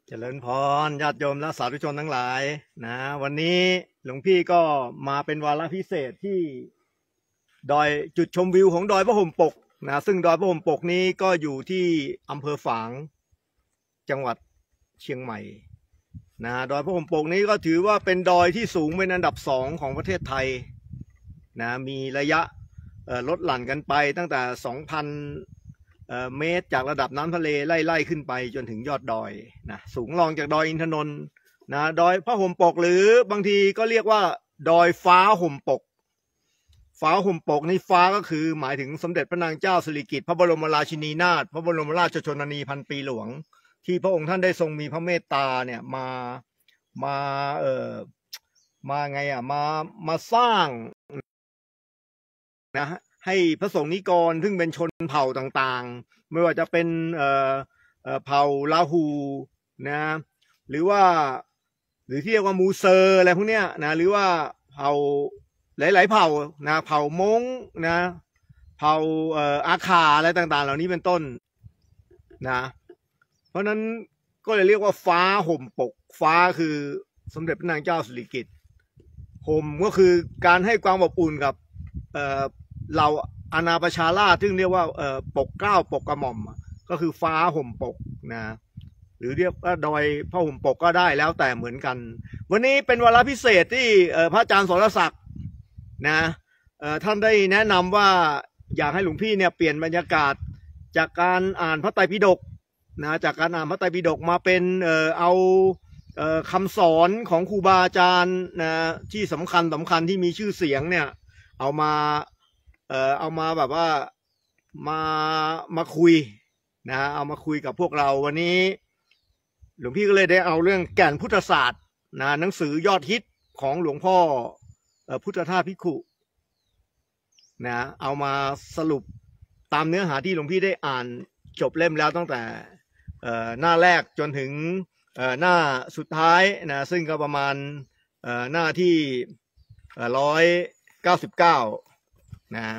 เจริญพรญาติโยมและสาธุชนทั้งหลายนะวันนี้หลวงพี่ก็มาเป็นวาระพิเศษที่ดอยจุดชมวิวของดอยพระห่มปกนะซึ่งดอยพระห่มปกนี้ก็อยู่ที่อำเภอฝางจังหวัดเชียงใหม่นะดอยพระห่มปกนี้ก็ถือว่าเป็นดอยที่สูงเป็นอันดับ2ของประเทศไทยนะมีระยะลดหลั่นกันไปตั้งแต่ 2,000 เมตรจากระดับน้ำทะเลไล่ขึ้นไปจนถึงยอดดอยนะสูงรองจากดอยอินทนนท์นะดอยพระห่มปกหรือบางทีก็เรียกว่าดอยฟ้าห่มปกฟ้าห่มปกนี่ฟ้าก็คือหมายถึงสมเด็จพระนางเจ้าสิริกิติ์พระบรมราชินีนาถพระบรมราชชนนีพันปีหลวงที่พระองค์ท่านได้ทรงมีพระเมตตาเนี่ยมาไงมาสร้างนะให้พระสงฆ์นิกรซึ่งเป็นชนเผ่าต่างๆไม่ว่าจะเป็นเผ่าลาหูนะหรือที่เรียกว่ามูเซอร์อะไรพวกเนี้ยนะหรือว่าเผ่าหลายๆเผ่านะเผ่ามงนะเผ่าอาคาอะไรต่างๆเหล่านี้เป็นต้นนะเพราะนั้นก็เลยเรียกว่าฟ้าห่มปกฟ้าคือสมเด็จพระนางเจ้าสิริกิติ์ห่มก็คือการให้ความอบอุ่นกับเราอาณาประชาราษฎร์ซึ่งเรียกว่าปกเกล้าปกกระหม่อมก็คือฟ้าห่มปกนะหรือเรียกว่าดอยพระห่มปกก็ได้แล้วแต่เหมือนกันวันนี้เป็นวาระพิเศษที่พระอาจารย์สรศักดิ์นะท่านได้แนะนำว่าอยากให้หลวงพี่เนี่ยเปลี่ยนบรรยากาศจากการอ่านพระไตรปิฎกนะจากการอ่านพระไตรปิฎกมาเป็นเอาคำสอนของครูบาอาจารย์นะที่สำคัญที่มีชื่อเสียงเนี่ยเอามาแบบว่ามาคุยนะเอามาคุยกับพวกเราวันนี้หลวงพี่ก็เลยได้เอาเรื่องแก่นพุทธศาสตร์นะหนังสือยอดฮิตของหลวงพ่อพุทธทาสภิกขุนะเอามาสรุปตามเนื้อหาที่หลวงพี่ได้อ่านจบเล่มแล้วตั้งแต่หน้าแรกจนถึงหน้าสุดท้ายนะซึ่งก็ประมาณหน้าที่199นะ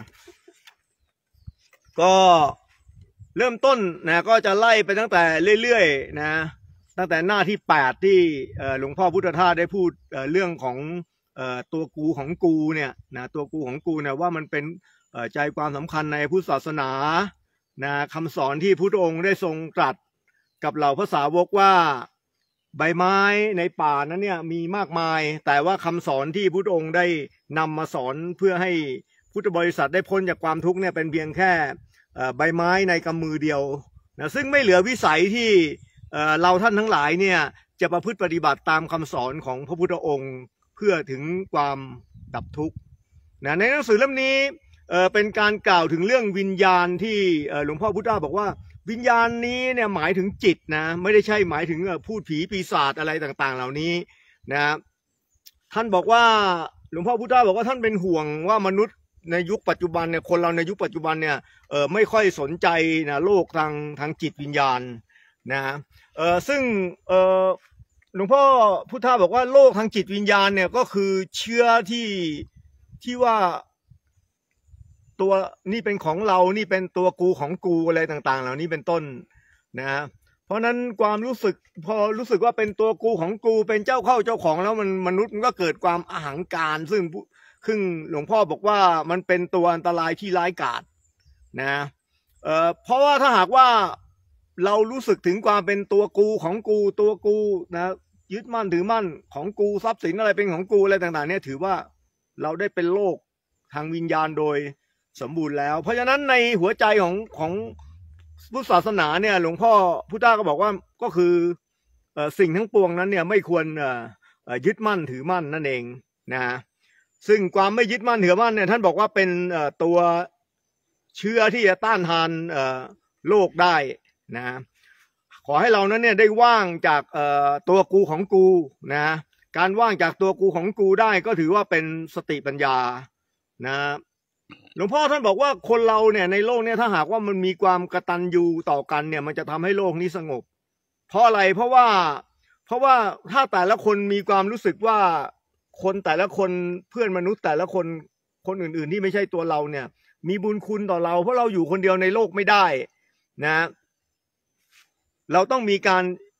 ก็เริ่มต้นนะก็จะไล่ไปตั้งแต่เรื่อยๆนะตั้งแต่หน้าที่8ที่หลวงพ่อพุทธทาสได้พูดเรื่องของตัวกูของกูเนี่ยนะตัวกูของกูเนี่ยว่ามันเป็นใจความสำคัญในพุทธศาสนานะคำสอนที่พุทธองค์ได้ทรงตรัสกับเหล่าพระสาวกว่าใบไม้ในป่านั้นเนี่ยมีมากมายแต่ว่าคำสอนที่พุทธองค์ได้นำมาสอนเพื่อให้พุทธบริษัทได้พ้นจากความทุกข์เนี่ยเป็นเพียงแค่ใบไม้ในกำมือเดียวนะซึ่งไม่เหลือวิสัยที่เราท่านทั้งหลายเนี่ยจะประพฤติปฏิบัติตามคำสอนของพระพุทธองค์เพื่อถึงความดับทุกข์นะในหนังสือเล่มนี้เป็นการกล่าวถึงเรื่องวิญญาณที่หลวงพ่อพุทธาบอกว่าวิญญาณนี้เนี่ยหมายถึงจิตนะไม่ได้ใช่หมายถึงพูดผีปีศาจอะไรต่างๆเหล่านี้นะท่านบอกว่าหลวงพ่อพุทธาบอกว่าท่านเป็นห่วงว่ามนุษย์ในยุคปัจจุบันเนี่ยคนเราในยุคปัจจุบันเนี่ยไม่ค่อยสนใจนะโลกทางจิตวิญญาณนะซึ่งหลวงพ่อพุทธาบอกว่าโลกทางจิตวิญญาณเนี่ยก็คือเชื้อที่ว่าตัวนี่เป็นของเรานี่เป็นตัวกูของกูอะไรต่างๆเหล่านี้เป็นต้นนะเพราะนั้นความรู้สึกพอรู้สึกว่าเป็นตัวกูของกูเป็นเจ้าเข้าเจ้าของแล้วมนุษย์มันก็เกิดความอหังการซึ่งหลวงพ่อบอกว่ามันเป็นตัวอันตรายที่ร้ายกาจนะเพราะว่าถ้าหากว่าเรารู้สึกถึงความเป็นตัวกูของกูตัวกูนะยึดมั่นถือมั่นของกูทรัพย์สินอะไรเป็นของกูอะไรต่างๆเนี่ยถือว่าเราได้เป็นโลกทางวิญญาณโดยสมบูรณ์แล้วเพราะฉะนั้นในหัวใจของพุทธศาสนาเนี่ยหลวงพ่อพุทธาก็บอกว่าก็คือสิ่งทั้งปวงนั้นเนี่ยไม่ควรยึดมั่นถือมั่นนั่นเองนะซึ่งความไม่ยึดมั่นถือมั่นเนี่ยท่านบอกว่าเป็นตัวเชื้อที่จะต้านทานโลกได้นะขอให้เรานั้นเนี่ยได้ว่างจากตัวกูของกูนะการว่างจากตัวกูของกูได้ก็ถือว่าเป็นสติปัญญานะหลวงพ่อท่านบอกว่าคนเราเนี่ยในโลกเนี่ยถ้าหากว่ามันมีความกตัญญูต่อกันเนี่ยมันจะทำให้โลกนี้สงบเพราะอะไรเพราะว่าถ้าแต่ละคนมีความรู้สึกว่าคนแต่ละคนเพื่อนมนุษย์แต่ละคนอื่นๆที่ไม่ใช่ตัวเราเนี่ยมีบุญคุณต่อเราเพราะเราอยู่คนเดียวในโลกไม่ได้นะเราต้องมีการ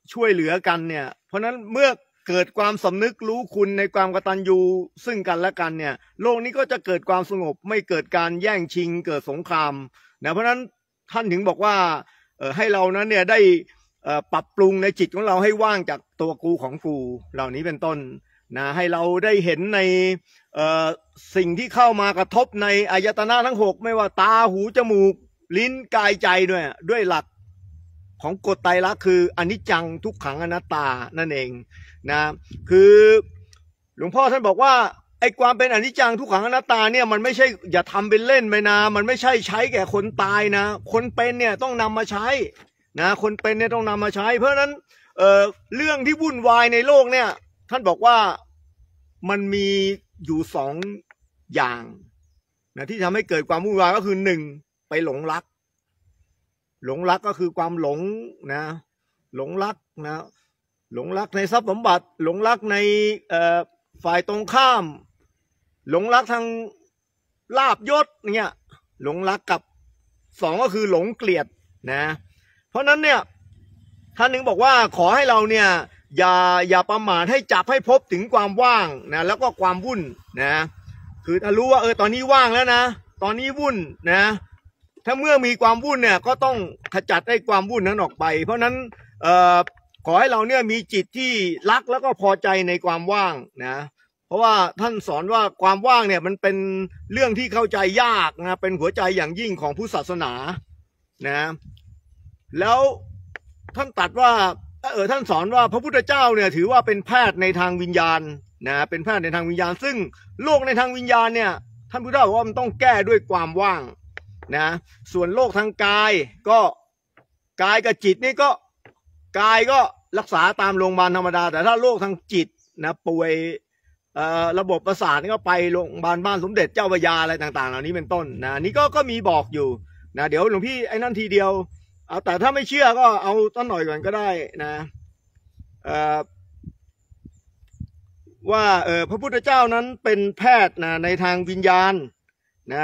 ช่วยเหลือกันเนี่ยเพราะนั้นเมื่อเกิดความสำนึกรู้คุณในความกตัญญูซึ่งกันและกันเนี่ยโลกนี้ก็จะเกิดความสงบไม่เกิดการแย่งชิงเกิดสงครามนะเพราะนั้นท่านถึงบอกว่าให้เรานั้นเนี่ยได้ปรับปรุงในจิตของเราให้ว่างจากตัวกูของกูเหล่านี้เป็นต้นนะให้เราได้เห็นในสิ่งที่เข้ามากระทบในอายตนะทั้ง6ไม่ว่าตาหูจมูกลิ้นกายใจด้วยหลักของกฎไตรลักษณ์คืออนิจจังทุกขังอนัตตานั่นเองนะคือหลวงพ่อท่านบอกว่าไอ้ความเป็นอนิจจังทุกขังอนัตตาเนี่ยมันไม่ใช่อย่าทำเป็นเล่นไปนะมันไม่ใช่ใช้แก่คนตายนะคนเป็นเนี่ยต้องนำมาใช้นะคนเป็นเนี่ยต้องนำมาใช้เพราะฉะนั้นเรื่องที่วุ่นวายในโลกเนี่ยท่านบอกว่ามันมีอยู่2อย่างนะที่ทำให้เกิดความวุ่นวายก็คือ1ไปหลงรักก็คือความหลงนะหลงรักนะหลงรักในทรัพย์สมบัติหลงรักในฝ่ายตรงข้ามหลงรักทางลาภยศเนี่ยหลงรักกับ2ก็คือหลงเกลียดนะเพราะนั้นเนี่ยท่านหนึ่งบอกว่าขอให้เราเนี่ยอย่าประมาทให้จับให้พบถึงความว่างนะแล้วก็ความวุ่นนะคือถ้ารู้ว่าตอนนี้ว่างแล้วนะตอนนี้วุ่นนะถ้าเมื่อมีความวุ่นเนี่ยก็ต้องขจัดให้ความวุ่นนั้นออกไปเพราะนั้นขอให้เราเนี่ยมีจิตที่รักแล้วก็พอใจในความว่างนะเพราะว่าท่านสอนว่าความว่างเนี่ยมันเป็นเรื่องที่เข้าใจยากนะเป็นหัวใจอย่างยิ่งของพุทธศาสนานะแล้วท่านตรัสว่าท่านสอนว่าพระพุทธเจ้าเนี่ยถือว่าเป็นแพทย์ในทางวิญญาณนะเป็นแพทย์ในทางวิญญาณซึ่งโลกในทางวิญญาณเนี่ยท่านพุทธเจ้าบอกว่ามันต้องแก้ด้วยความว่างนะส่วนโรคทางกายก็กายกับจิตนี่ก็กายก็รักษาตามโรงพยาบาลธรรมดาแต่ถ้าโรคทางจิตนะป่วยระบบประสาทนี่ก็ไปโรงพยาบาลบ้านสมเด็จเจ้าพระยาอะไรต่างๆเหล่านี้เป็นต้นนะนี่ก็มีบอกอยู่นะเดี๋ยวหลวงพี่ไอ้นั่นทีเดียวเอาแต่ถ้าไม่เชื่อก็เอาต้นหน่อยก่อนก็ได้นะว่าพระพุทธเจ้านั้นเป็นแพทย์นะในทางวิญญาณนะ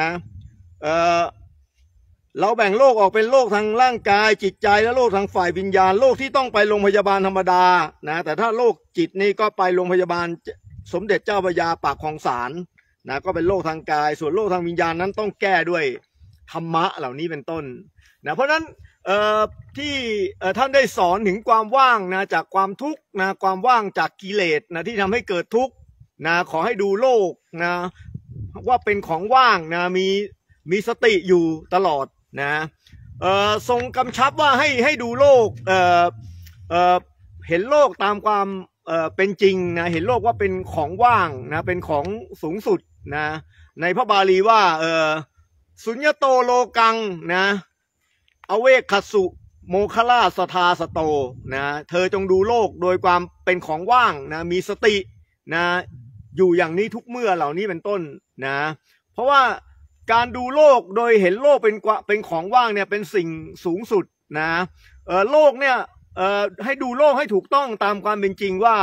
เราแบ่งโรคออกเป็นโรคทางร่างกายจิตใจและโรคทางฝ่ายวิญญาณโรคที่ต้องไปโรงพยาบาลธรรมดานะแต่ถ้าโรคจิตนี่ก็ไปโรงพยาบาลสมเด็จเจ้าพระยาปากคลองสารนะก็เป็นโรคทางกายส่วนโรคทางวิญญาณนั้นต้องแก้ด้วยธรรมะเหล่านี้เป็นต้นนะเพราะฉะนั้นที่ท่านได้สอนถึงความว่างนะจากความทุกข์นะความว่างจากกิเลสนะที่ทำให้เกิดทุกข์นะขอให้ดูโลกนะว่าเป็นของว่างนะมีสติอยู่ตลอดนะทรงกำชับว่าให้ดูโลกเห็นโลกตามความเป็นจริงนะเห็นโลกว่าเป็นของว่างนะเป็นของสูงสุดนะในพระบาลีว่าสุญญโตโลกังนะอเวคขสุโมคลาสทาสโตนะเธอจงดูโลกโดยความเป็นของว่างนะมีสตินะอยู่อย่างนี้ทุกเมื่อเหล่านี้เป็นต้นนะเพราะว่าการดูโลกโดยเห็นโลกเป็นของว่างเนี่ยเป็นสิ่งสูงสุดนะโลกเนี่ยให้ดูโลกให้ถูกต้องตามความเป็นจริงว่า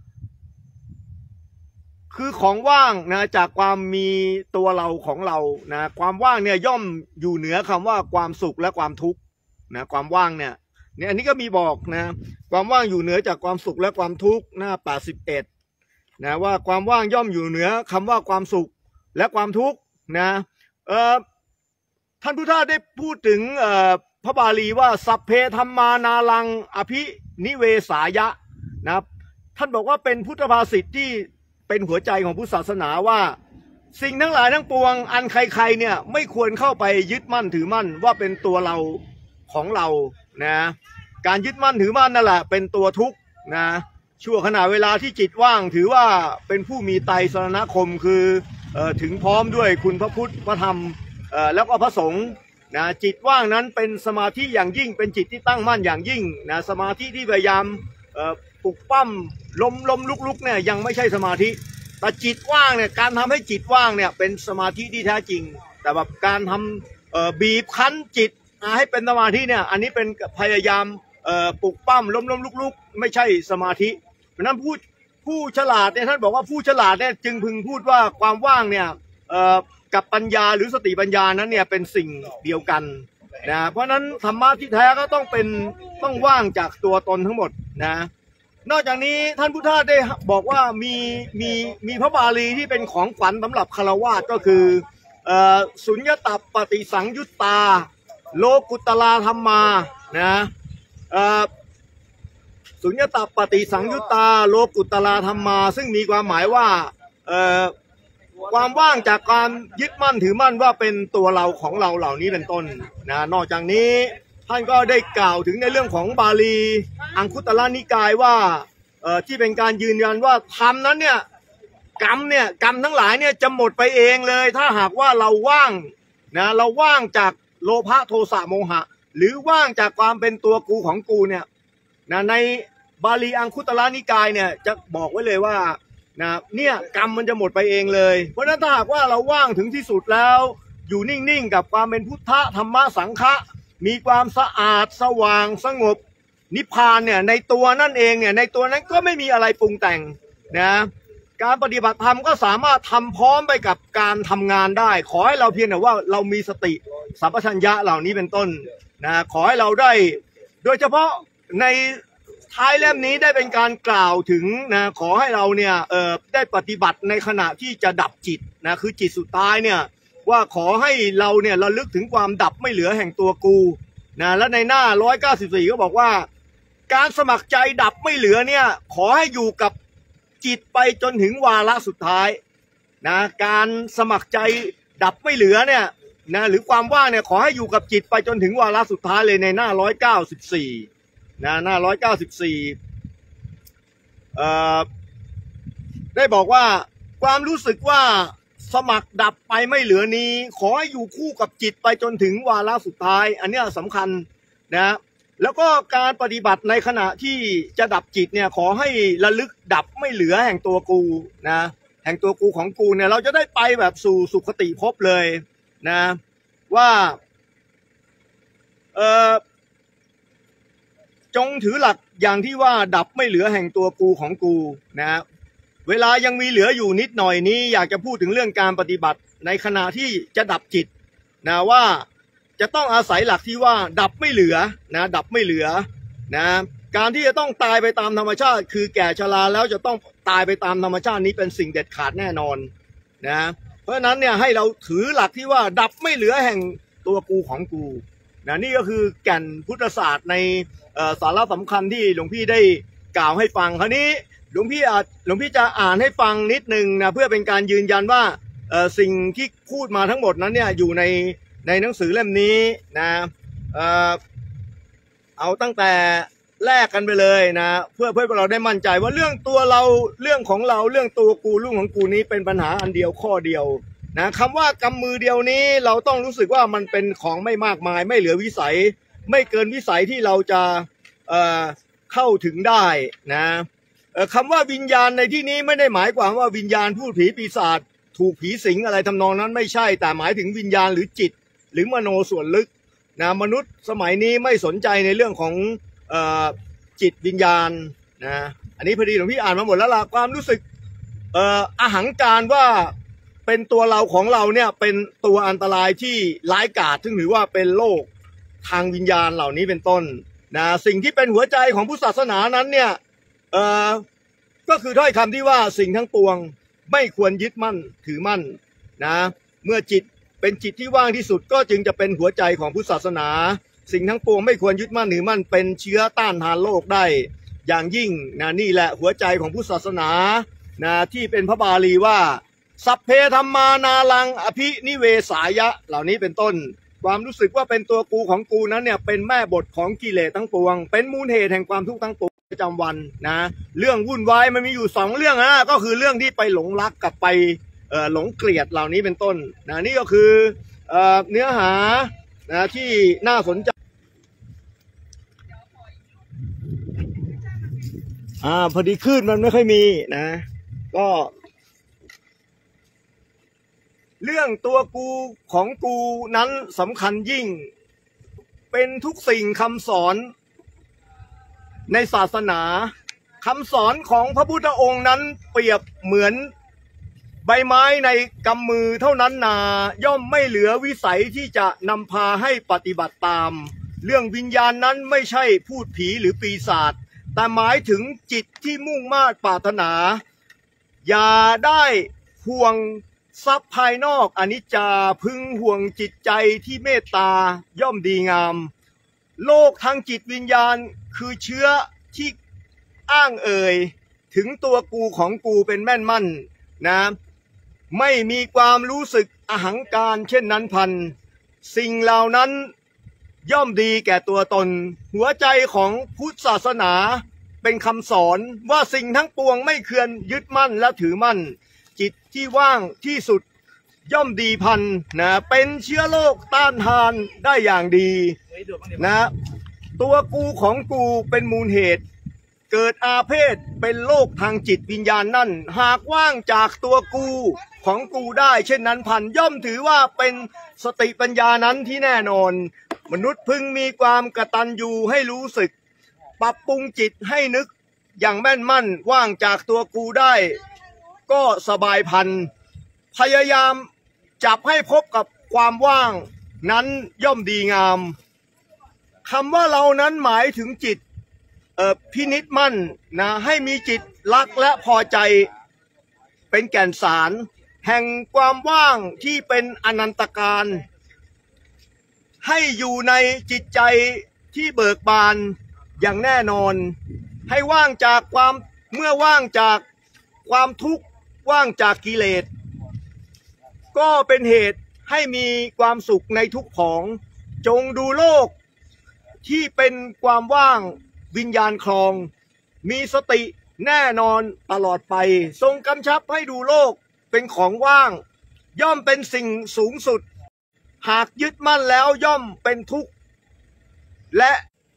คือของว่างนะจากความมีตัวเราของเรานะความว่างเนี่ยย่อมอยู่เหนือคำว่าความสุขและความทุกข์นะความว่างเนี่ยอันนี้ก็มีบอกนะความว่างอยู่เหนือจากความสุขและความทุกข์หน้า81นะว่าความว่างย่อมอยู่เหนือคำว่าความสุขและความทุกข์นะท่านพุทธาได้พูดถึงพระบาลีว่าสัพเพธัมมานาลังอภินิเวสายะนะท่านบอกว่าเป็นพุทธภาษิตที่เป็นหัวใจของพุทธศาสนาว่าสิ่งทั้งหลายทั้งปวงอันใครๆเนี่ยไม่ควรเข้าไปยึดมั่นถือมั่นว่าเป็นตัวเราของเรานะการยึดมั่นถือมั่นนั่นแหละเป็นตัวทุกข์นะชั่วขณะเวลาที่จิตว่างถือว่าเป็นผู้มีไตรสรณคมคือถึงพร้อมด้วยคุณพระพุทธพระธรรมแล้วก็พระสงฆ์นะจิตว่างนั้นเป็นสมาธิอย่างยิ่งเป็นจิตที่ตั้งมั่นอย่างยิ่งนะสมาธิที่พยายามปลุกปั้มล้มลุกเนี่ยยังไม่ใช่สมาธิแต่จิตว่างเนี่ยการทำให้จิตว่างเนี่ยเป็นสมาธิที่แท้จริงแต่แบบการทำบีบคั้นจิตให้เป็นสมาธิเนี่ยอันนี้เป็นพยายามปลุกปั้มล้มลุกไม่ใช่สมาธิเพราะนั้นผู้ฉลาดเนี่ยท่านบอกว่าผู้ฉลาดเนี่ยจึงพึงพูดว่าความว่างเนี่ยกับปัญญาหรือสติปัญญานั้นเนี่ยเป็นสิ่งเดียวกันนะเพราะนั้นธรรมะที่แท้ก็ต้องว่างจากตัวตนทั้งหมดนะนอกจากนี้ท่านพุทธทาสได้บอกว่ามีพระบาลีที่เป็นของขวัญสำหรับฆราวาสก็คือสุญญตัปปฏิสังยุตตาโลกุตลาธรรมานะสุญญตัปปฏิสังยุตตาโลกุตลาธรรมาซึ่งมีความหมายว่าความว่างจากการยึดมั่นถือมั่นว่าเป็นตัวเราของเราเหล่านี้เป็นต้นนะนอกจากนี้ท่านก็ได้กล่าวถึงในเรื่องของบาลีอังคุตรนิกายว่าที่เป็นการยืนยันว่าธรรมนั้นเนี่ยกรรมทั้งหลายเนี่ยจะหมดไปเองเลยถ้าหากว่าเราว่างนะเราว่างจากโลภะโทสะโมหะหรือว่างจากความเป็นตัวกูของกูเนี่ยนะในบาลีอังคุตรนิกายเนี่ยจะบอกไว้เลยว่านะเนี่ยกรรมมันจะหมดไปเองเลยเพราะฉะนั้นถ้าหากว่าเราว่างถึงที่สุดแล้วอยู่นิ่งๆกับความเป็นพุทธะธรรมะสังฆะมีความสะอาดสว่างสงบนิพพานเนี่ยในตัวนั่นเองเนี่ยในตัวนั้นก็ไม่มีอะไรปรุงแต่งนะการปฏิบัติธรรมก็สามารถทำพร้อมไปกับการทำงานได้ขอให้เราเพียงแต่ว่าเรามีสติสัมปชัญญะเหล่านี้เป็นต้นนะขอให้เราได้โดยเฉพาะในท้ายเล่มนี้ได้เป็นการกล่าวถึงนะขอให้เราเนี่ยได้ปฏิบัติในขณะที่จะดับจิตนะคือจิตสุดท้ายเนี่ยว่าขอให้เราเนี่ยระลึกถึงความดับไม่เหลือแห่งตัวกูนะและในหน้า194ก็บอกว่าการสมัครใจดับไม่เหลือเนี่ยขอให้อยู่กับจิตไปจนถึงวาระสุดท้ายนะการสมัครใจดับไม่เหลือเนี่ยนะหรือความว่างเนี่ยขอให้อยู่กับจิตไปจนถึงวาระสุดท้ายเลยในหน้า194นะหน้า194ได้บอกว่าความรู้สึกว่าสมัครดับไปไม่เหลือนี้ขอให้อยู่คู่กับจิตไปจนถึงวาระสุดท้ายอันนี้สำคัญนะแล้วก็การปฏิบัติในขณะที่จะดับจิตเนี่ยขอให้ระลึกดับไม่เหลือแห่งตัวกูนะแห่งตัวกูของกูเนี่ยเราจะได้ไปแบบสู่สุคติภพเลยนะว่าจงถือหลักอย่างที่ว่าดับไม่เหลือแห่งตัวกูของกูนะเวลายังมีเหลืออยู่นิดหน่อยนี้อยากจะพูดถึงเรื่องการปฏิบัติในขณะที่จะดับจิตนะว่าจะต้องอาศัยหลักที่ว่าดับไม่เหลือนะดับไม่เหลือนะการที่จะต้องตายไปตามธรรมชาติคือแก่ชราแล้วจะต้องตายไปตามธรรมชาตินี้เป็นสิ่งเด็ดขาดแน่นอนนะเพราะฉะนั้นเนี่ยให้เราถือหลักที่ว่าดับไม่เหลือแห่งตัวกูของกูนะนี่ก็คือแก่นพุทธศาสตร์ในสาระสำคัญที่หลวงพี่ได้กล่าวให้ฟังคราวนี้หลวงพี่จะอ่านให้ฟังนิดนึงนะเพื่อเป็นการยืนยันว่าสิ่งที่พูดมาทั้งหมดนั้นเนี่ยอยู่ในหนังสือเล่มนี้นะเอาตั้งแต่แรกกันไปเลยนะเพื่อเราได้มั่นใจว่าเรื่องตัวเราเรื่องของเราเรื่องตัวกูเรื่องของกูนี้เป็นปัญหาอันเดียวข้อเดียวนะคำว่ากำมือเดียวนี้เราต้องรู้สึกว่ามันเป็นของไม่มากมายไม่เหลือวิสัยไม่เกินวิสัยที่เราจะเข้าถึงได้นะคำว่าวิญญาณในที่นี้ไม่ได้หมายความว่าวิญญาณพูดผีปีศาจถูกผีสิงอะไรทำนองนั้นไม่ใช่แต่หมายถึงวิญญาณหรือจิตหรือมโนส่วนลึกนะมนุษย์สมัยนี้ไม่สนใจในเรื่องของจิตวิญญาณนะอันนี้พอดีหลวงพี่อ่านมาหมดแล้วล่ะความรู้สึกอหังการว่าเป็นตัวเราของเราเนี่ยเป็นตัวอันตรายที่ร้ายกาจซึ่งถือว่าเป็นโรคทางวิญญาณเหล่านี้เป็นต้นนะสิ่งที่เป็นหัวใจของพุทธศาสนานั้นเนี่ยก็คือถ้อยคำที่ว่าสิ่งทั้งปวงไม่ควรยึดมั่นถือมั่นนะเมื่อจิตเป็นจิตที่ว่างที่สุดก็จึงจะเป็นหัวใจของพุทธศาสนาสิ่งทั้งปวงไม่ควรยึดมั่นถือมั่นเป็นเชื้อต้านทานโลกได้อย่างยิ่งนะนี่แหละหัวใจของพุทธศาสนานะที่เป็นพระบาลีว่าสัพเพธัมมานาลังอภินิเวสายะเหล่านี้เป็นต้นความรู้สึกว่าเป็นตัวกูของกูนั้นเนี่ยเป็นแม่บทของกิเลสทั้งปวงเป็นมูลเหตุแห่งความทุกข์ทั้งปวงประจำวันนะเรื่องวุ่นวายมันมีอยู่2เรื่องนะก็คือเรื่องที่ไปหลงรักกับไปหลงเกลียดเหล่านี้เป็นต้นนะนี่ก็คือเนื้อหานะที่น่าสนใจพอดีคลื่นมันไม่ค่อยมีนะก็เรื่องตัวกูของกูนั้นสำคัญยิ่งเป็นทุกสิ่งคำสอนในศาสนาคำสอนของพระพุทธองค์นั้นเปรียบเหมือนใบไม้ในกำมือเท่านั้นนาย่อมไม่เหลือวิสัยที่จะนำพาให้ปฏิบัติตามเรื่องวิญญาณนั้นไม่ใช่พูดผีหรือปีศาจแต่หมายถึงจิตที่มุ่งมา่ปรารถนาอย่าได้ห่วงทรัพย์ภายนอกอนิจจาพึงห่วงจิตใจที่เมตตาย่อมดีงามโลกทางจิตวิญญาณคือเชื้อที่อ้างเอ่ยถึงตัวกูของกูเป็นแม่นมั่นนะไม่มีความรู้สึกอหังการเช่นนั้นพันสิ่งเหล่านั้นย่อมดีแก่ตัวตนหัวใจของพุทธศาสนาเป็นคำสอนว่าสิ่งทั้งปวงไม่เคืองยึดมั่นและถือมั่นจิตที่ว่างที่สุดย่อมดีพันนะเป็นเชื้อโรคต้านทานได้อย่างดีนะตัวกูของกูเป็นมูลเหตุเกิดอาเพศเป็นโรคทางจิตวิญญาณนั่นหากว่างจากตัวกูของกูได้เช่นนั้นพันย่อมถือว่าเป็นสติปัญญานั้นที่แน่นอนมนุษย์พึงมีความกตัญญูให้รู้สึกปรับปรุงจิตให้นึกอย่างแม่นมั่นว่างจากตัวกูได้ก็สบายพันพยายามจับให้พบกับความว่างนั้นย่อมดีงามคำว่าเรานั้นหมายถึงจิตพินิจมั่นนะให้มีจิตรักและพอใจเป็นแก่นสารแห่งความว่างที่เป็นอนันตการให้อยู่ในจิตใจที่เบิกบานอย่างแน่นอนให้ว่างจากความเมื่อว่างจากความทุกข์ว่างจากกิเลสก็เป็นเหตุให้มีความสุขในทุกของจงดูโลกที่เป็นความว่างวิญญาณครองมีสติแน่นอนตลอดไปทรงกำชับให้ดูโลกเป็นของว่างย่อมเป็นสิ่งสูงสุดหากยึดมั่นแล้วย่อมเป็นทุกข์และ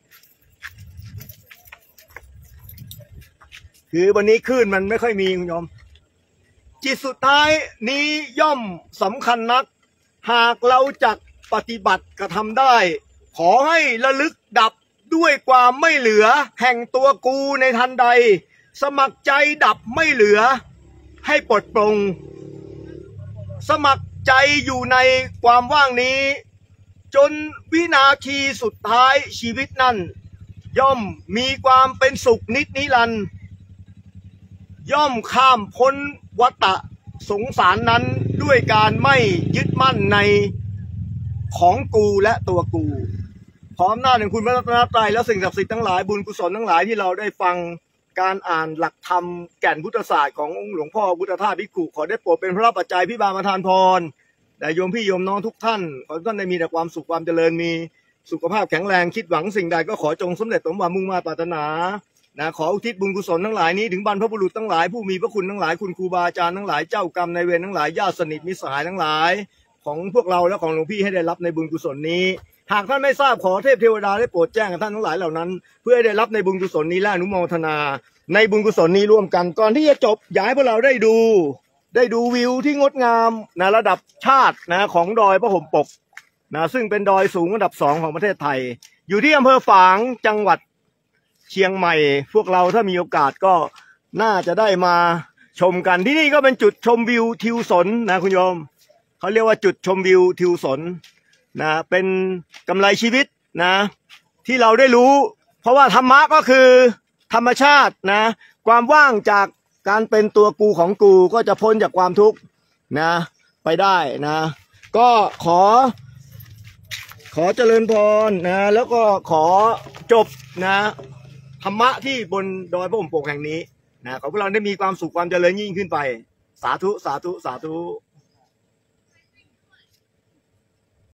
คือวันนี้คลื่นมันไม่ค่อยมีคุณโยมจิตสุดท้ายนี้ย่อมสำคัญนักหากเราจักปฏิบัติกระทำได้ขอให้ระลึกดับด้วยความไม่เหลือแห่งตัวกูในทันใดสมัครใจดับไม่เหลือให้ปลดปลงสมัครใจอยู่ในความว่างนี้จนวินาทีสุดท้ายชีวิตนั้นย่อมมีความเป็นสุขนิรันดร์ย่อมข้ามพ้นวัฏสงสารนั้นด้วยการไม่ยึดมั่นในของกูและตัวกูพร้อมหน้าหนึ่งคุณพระรัตนตรัยและสิ่งศักดิ์สิทธิ์ทั้งหลายบุญกุศลทั้งหลายที่เราได้ฟังการอ่านหลักธรรมแก่นพุทธศาสตร์ของหลวงพ่อพุทธทาสภิกขุขอได้โปรดเป็นพระปัจจัยพิบาลประทานพรแต่โยมพี่โยมน้องทุกท่านขอทุกท่านได้มีแต่ความสุขความเจริญมีสุขภาพแข็งแรงคิดหวังสิ่งใดก็ขอจงสำเร็จสมหวังมุ่งมาปรารถนาขออุทิศบุญกุศลทั้งหลายนี้ถึงบรรพบุรุษทั้งหลายผู้มีพระคุณทั้งหลายคุณครูบาอาจารย์ทั้งหลายเจ้ากรรมนายเวรทั้งหลายญาติสนิทมิตรสหายทั้งหลายของพวกเราและของหลวงพี่ให้ได้รับในบุญกุศลนี้หากท่านไม่ทราบขอเทพเทวดาได้โปรดแจ้งกับท่านทั้งหลายเหล่านั้นเพื่อให้ได้รับในบุญกุศลนี้และอนุโมทนาในบุญกุศลนี้ร่วมกันก่อนที่จะจบอยากให้พวกเราได้ดูวิวที่งดงามระดับชาติของดอยพระห่มปกซึ่งเป็นดอยสูงอันดับ2ของประเทศไทยอยู่ที่อำเภอฝางจังหวัดเชียงใหม่พวกเราถ้ามีโอกาสก็น่าจะได้มาชมกันที่นี่ก็เป็นจุดชมวิวทิวสนคุณโยมเขาเรียกว่าจุดชมวิวทิวสนเป็นกำไรชีวิตที่เราได้รู้เพราะว่าธรรมะก็คือธรรมชาติความว่างจากการเป็นตัวกูของกูก็จะพ้นจากความทุกข์ไปได้ก็ขอเจริญพรแล้วก็ขอจบธรรมะที่บนดอยพระห่มปกแห่งนี้ขอพวกเราได้มีความสุขความเจริญยิ่งขึ้นไปสาธุสาธุสาธุ